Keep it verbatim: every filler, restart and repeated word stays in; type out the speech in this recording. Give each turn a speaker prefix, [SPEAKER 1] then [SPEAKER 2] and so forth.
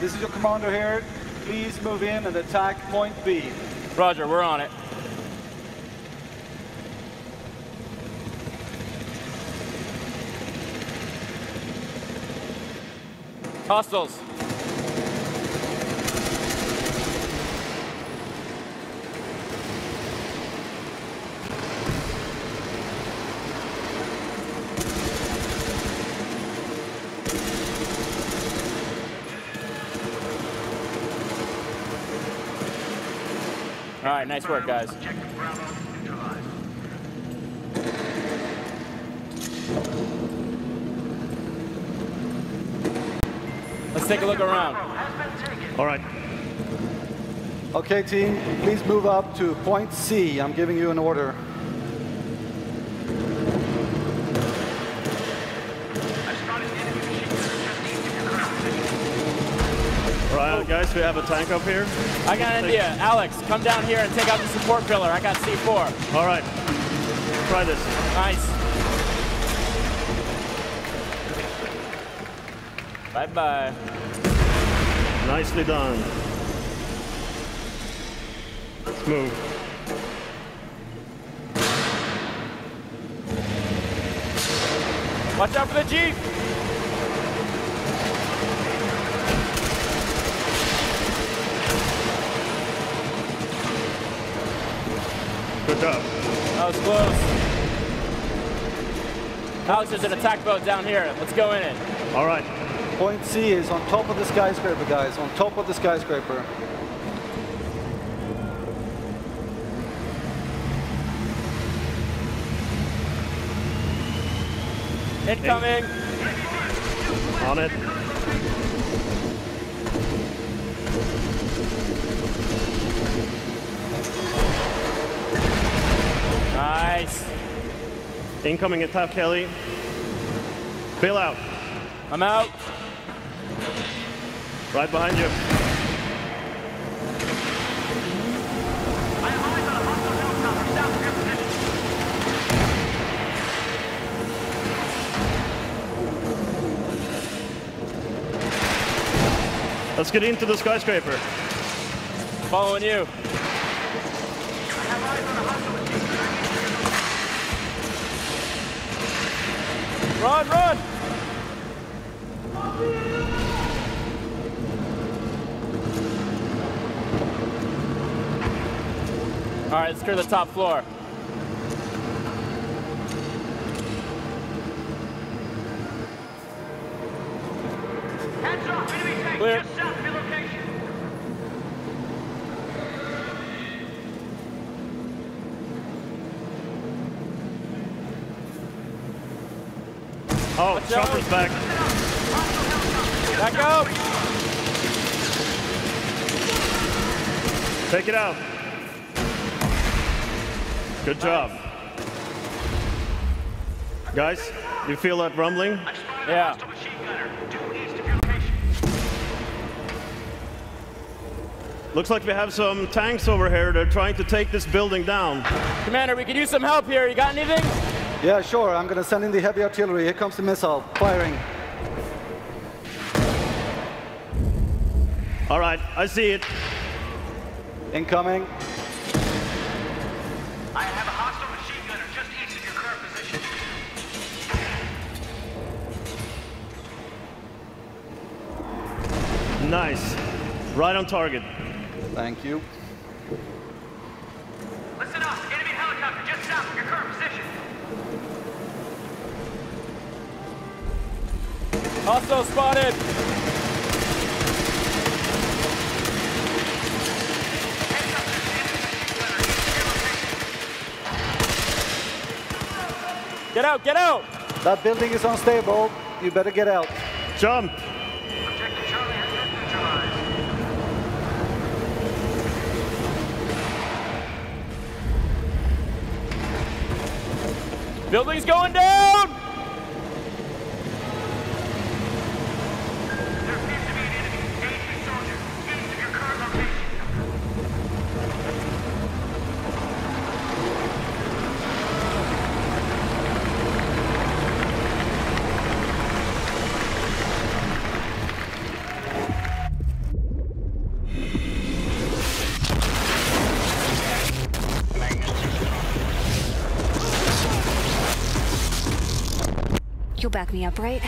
[SPEAKER 1] this is your commander here. Please move in and attack point B.
[SPEAKER 2] Roger, we're on it. Hostiles. All right, nice work, guys. Let's take a look around.
[SPEAKER 3] All right.
[SPEAKER 1] Okay, team, please move up to point C. I'm giving you an order.
[SPEAKER 3] Right, guys, we have a tank up here.
[SPEAKER 2] I got an idea. Alex, come down here and take out the support pillar. I got C four.
[SPEAKER 3] All right. Try this.
[SPEAKER 2] Nice. Bye-bye.
[SPEAKER 3] Nicely done. Let's move.
[SPEAKER 2] Watch out for the Jeep.
[SPEAKER 3] Good job.
[SPEAKER 2] That was close. Alex, there's an attack boat down here. Let's go in it.
[SPEAKER 3] All right.
[SPEAKER 1] Point C is on top of the skyscraper, guys. On top of the skyscraper.
[SPEAKER 2] Incoming.
[SPEAKER 3] On it.
[SPEAKER 2] Nice.
[SPEAKER 3] Incoming attack heli. Bail out.
[SPEAKER 2] I'm out.
[SPEAKER 3] Right behind you. Let's get into the skyscraper.
[SPEAKER 2] Following you. Run, run! All right, let's clear the top floor.
[SPEAKER 4] Heads up, enemy tank
[SPEAKER 2] Clear.
[SPEAKER 4] just south of your location.
[SPEAKER 3] Oh,
[SPEAKER 2] Watch
[SPEAKER 3] chopper's
[SPEAKER 2] out.
[SPEAKER 3] back.
[SPEAKER 2] Back up!
[SPEAKER 3] Take it out. Good job. Guys, you feel that rumbling?
[SPEAKER 2] Yeah.
[SPEAKER 4] Machine gunner, due east of your location.
[SPEAKER 3] Looks like we have some tanks over here. They're trying to take this building down.
[SPEAKER 2] Commander, we could use some help here. You got anything?
[SPEAKER 1] Yeah, sure. I'm going to send in the heavy artillery. Here comes the missile. Firing.
[SPEAKER 3] All right, I see it.
[SPEAKER 1] Incoming.
[SPEAKER 4] I have a hostile machine gunner just east of your current position.
[SPEAKER 3] Nice. Right on target.
[SPEAKER 1] Thank you.
[SPEAKER 4] Listen up, enemy helicopter just south of your current position.
[SPEAKER 2] Hostile spotted. Get out, get out!
[SPEAKER 1] That building is unstable. You better get out.
[SPEAKER 3] Jump.
[SPEAKER 4] Objective Charlie has been neutralized.
[SPEAKER 2] Building's going down!
[SPEAKER 4] There appears to be an enemy. Engage the soldier east of your current location.
[SPEAKER 5] back me up, right?